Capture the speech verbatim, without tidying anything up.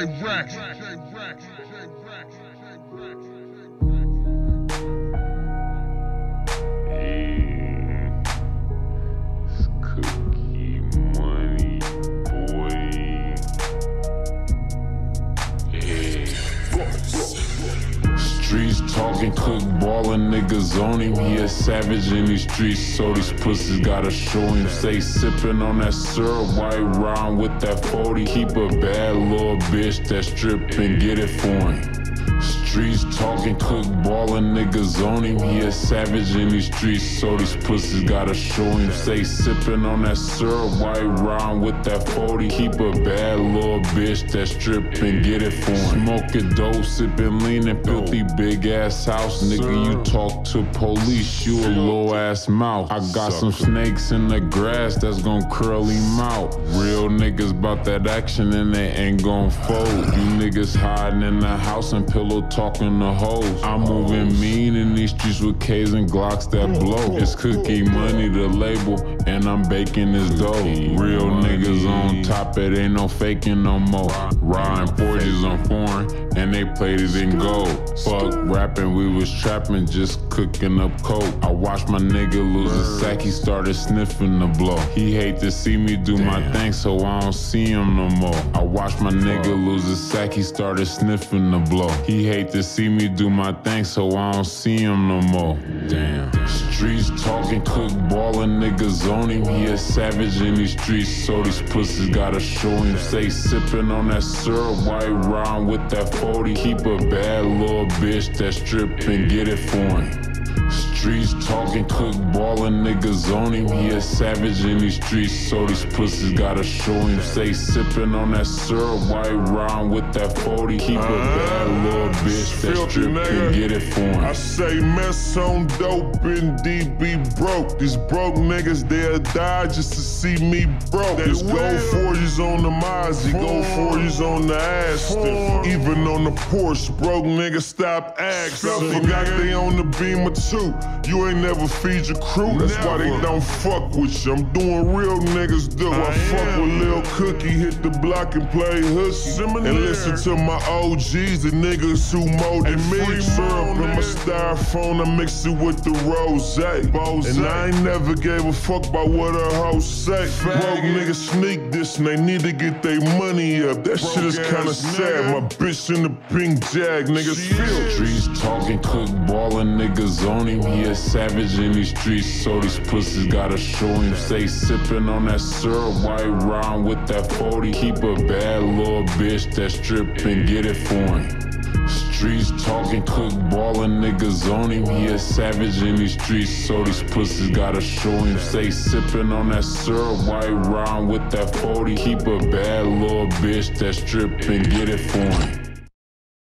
Rex. Streets talking, cook ballin', niggas on him. He a savage in these streets, so these pussies gotta show him. Say sippin' on that syrup, white round with that forty. Keep a bad little bitch that strip and get it for him. Streets talking, cook ballin', niggas on him. He a savage in these streets, so these pussies gotta show him. Say sippin' on that syrup, white round with that forty. Keep a bad little bitch that strip and get it for him. Smoking dope, sippin' lean in filthy big ass house. Nigga, you talk to police, you a little ass mouth. I got some snakes in the grass that's gon' curl him out. Real niggas bout that action and they ain't gon' fold. You niggas hiding in the house and pillow talking to hoes. I'm moving mean in these streets with K's and Glocks that blow. It's Cookie Money, the label, and I'm baking this dough. Real niggas on top, it ain't no faking no more. Riding forties on foreign, and they played it in gold. Fuck rapping, we was trapping, just cooking up coke. I watched my nigga lose his sack, he started sniffing the blow. He hate to see me do my thing, so I don't see him no more. I watched my nigga lose his sack, he started sniffing the blow. He hate to see me do my thing, so I don't see him no more. Damn. Streets talking, cook ballin', niggas on him. He a savage in these streets, so these pussies gotta show him. Say sippin' on that syrup, white round with that forty. Keep a bad little bitch that strip and get it for him. Streets talking, cook ballin', niggas on him. He a savage in these streets, so these pussies gotta show him. Say sippin' on that syrup, white round with that forty. Keep a bad little bitch that strip and get it for him. I say mess on dope and D B broke. These broke niggas, they'll die just to see me broke. There's gold forties on the Mozzie, gold forties on the Aston. Even on the Porsche, broke niggas stop asking. I forgot they on the Beamer too. You ain't never feed your crew, that's never. Why they don't fuck with you. I'm doing real niggas do. I, I fuck with Lil Cookie, hit the block and play hooky. And listen to my O Gs, the niggas who molded me. Syrup in my styrofoam, I mix it with the rose. And I ain't never gave a fuck about what a hoe say. Broke niggas sneak this and they need to get their money up. That Broke shit is kinda sad. My bitch in the pink jag, niggas feel. Streets talking, cook ballin', niggas on him. He a savage in these streets, so these pussies gotta show him. Say sippin' on that syrup, white round with that forty. Keep a bad little bitch that strip and get it for him. Streets talking, cook ballin', niggas on him. He a savage in these streets, so these pussies gotta show him. Say sippin' on that syrup, white round with that forty. Keep a bad little bitch that strip and get it for him.